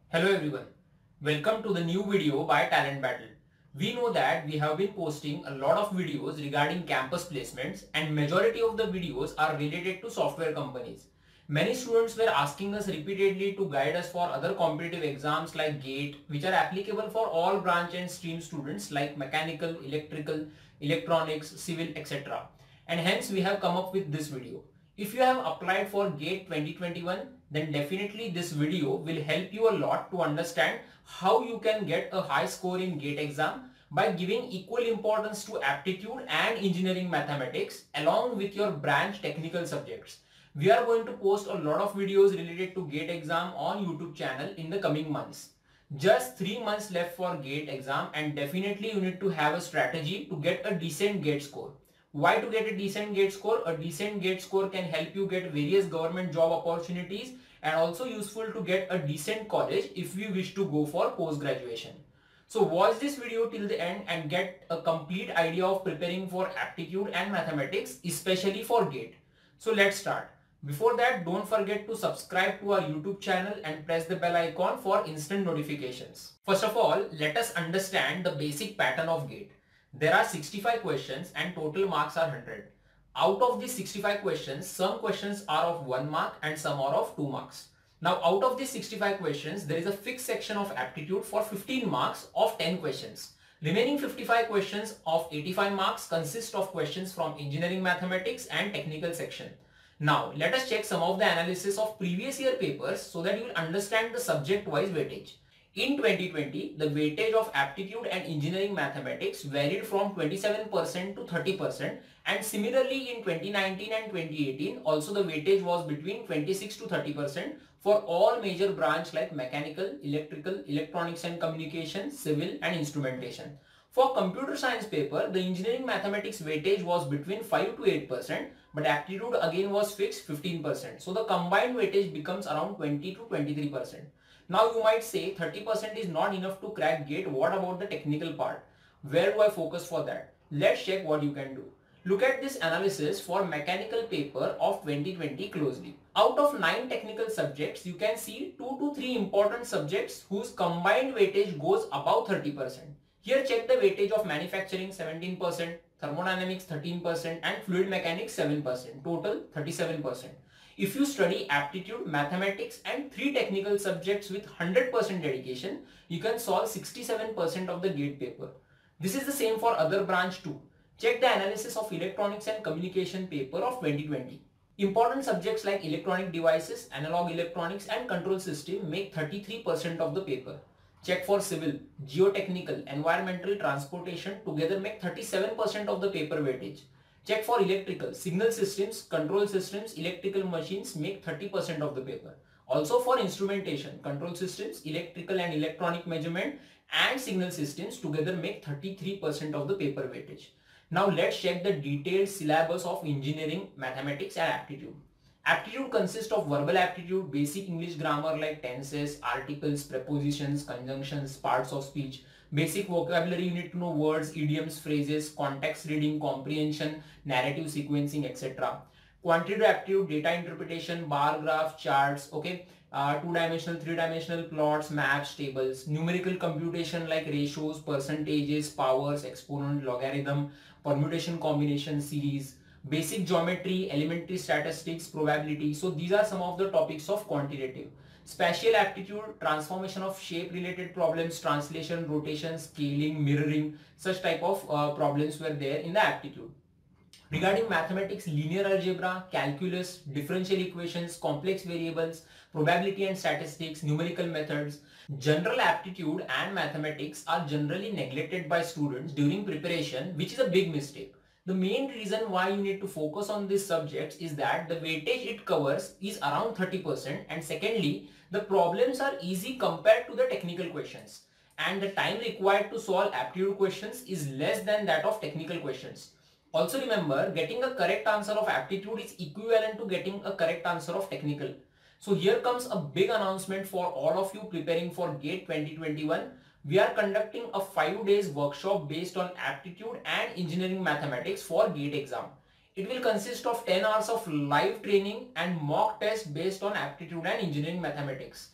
Hello everyone, welcome to the new video by Talent Battle. We know that we have been posting a lot of videos regarding campus placements and majority of the videos are related to software companies. Many students were asking us repeatedly to guide us for other competitive exams like GATE, which are applicable for all branch and stream students like mechanical, electrical, electronics, civil, etc. And hence we have come up with this video. If you have applied for GATE 2021, then definitely this video will help you a lot to understand how you can get a high score in GATE exam by giving equal importance to aptitude and engineering mathematics along with your branch technical subjects. We are going to post a lot of videos related to GATE exam on YouTube channel in the coming months. Just 3 months left for GATE exam and definitely you need to have a strategy to get a decent GATE score. Why to get a decent GATE score? A decent GATE score can help you get various government job opportunities and also useful to get a decent college if you wish to go for post-graduation. So watch this video till the end and get a complete idea of preparing for aptitude and mathematics, especially for GATE. So let's start. Before that, don't forget to subscribe to our YouTube channel and press the bell icon for instant notifications. First of all, let us understand the basic pattern of GATE. There are 65 questions and total marks are 100. Out of these 65 questions, some questions are of 1 mark and some are of 2 marks. Now out of these 65 questions, there is a fixed section of aptitude for 15 marks of 10 questions. Remaining 55 questions of 85 marks consist of questions from engineering mathematics and technical section. Now let us check some of the analysis of previous year papers so that you will understand the subject wise weightage. In 2020, the weightage of aptitude and engineering mathematics varied from 27% to 30%, and similarly in 2019 and 2018 also the weightage was between 26 to 30% for all major branch like mechanical, electrical, electronics and communication, civil and instrumentation. For computer science paper, the engineering mathematics weightage was between 5 to 8%, but aptitude again was fixed 15%. So the combined weightage becomes around 20 to 23%. Now you might say 30% is not enough to crack GATE. What about the technical part? Where do I focus for that? Let's check what you can do. Look at this analysis for mechanical paper of 2020 closely. Out of 9 technical subjects, you can see 2 to 3 important subjects whose combined weightage goes above 30%. Here check the weightage of manufacturing 17%, thermodynamics 13% and fluid mechanics 7%, total 37%. If you study aptitude, mathematics and 3 technical subjects with 100% dedication, you can solve 67% of the GATE paper. This is the same for other branch too. Check the analysis of electronics and communication paper of 2020. Important subjects like electronic devices, analog electronics and control system make 33% of the paper. Check for civil, geotechnical, environmental, transportation together make 37% of the paper weightage. Check for electrical, signal systems, control systems, electrical machines make 30% of the paper. Also for instrumentation, control systems, electrical and electronic measurement and signal systems together make 33% of the paper weightage. Now let's check the detailed syllabus of engineering, mathematics and aptitude. Aptitude consists of verbal aptitude, basic English grammar like tenses, articles, prepositions, conjunctions, parts of speech. Basic vocabulary, you need to know words, idioms, phrases, context reading, comprehension, narrative sequencing, etc. Quantitative aptitude, data interpretation, bar graph, charts, okay, two-dimensional, three-dimensional plots, maps, tables. Numerical computation like ratios, percentages, powers, exponent, logarithm, permutation, combination, series. Basic geometry, elementary statistics, probability. So these are some of the topics of quantitative. Spatial aptitude, transformation of shape related problems, translation, rotation, scaling, mirroring, such type of problems were there in the aptitude. Regarding mathematics, linear algebra, calculus, differential equations, complex variables, probability and statistics, numerical methods. General aptitude and mathematics are generally neglected by students during preparation, which is a big mistake. The main reason why you need to focus on these subjects is that the weightage it covers is around 30%, and secondly, the problems are easy compared to the technical questions, and the time required to solve aptitude questions is less than that of technical questions. Also remember, getting a correct answer of aptitude is equivalent to getting a correct answer of technical. So here comes a big announcement for all of you preparing for GATE 2021. We are conducting a 5 days workshop based on aptitude and engineering mathematics for GATE exam. It will consist of 10 hours of live training and mock test based on aptitude and engineering mathematics.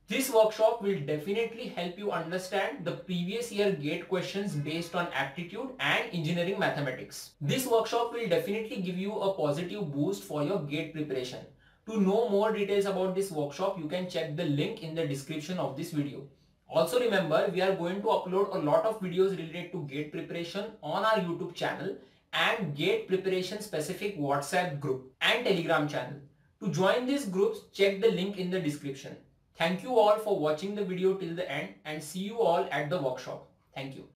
This workshop will definitely help you understand the previous year GATE questions based on aptitude and engineering mathematics. This workshop will definitely give you a positive boost for your GATE preparation. To know more details about this workshop, you can check the link in the description of this video. Also remember, we are going to upload a lot of videos related to GATE preparation on our YouTube channel and GATE preparation specific WhatsApp group and Telegram channel. To join these groups, check the link in the description. Thank you all for watching the video till the end and see you all at the workshop. Thank you.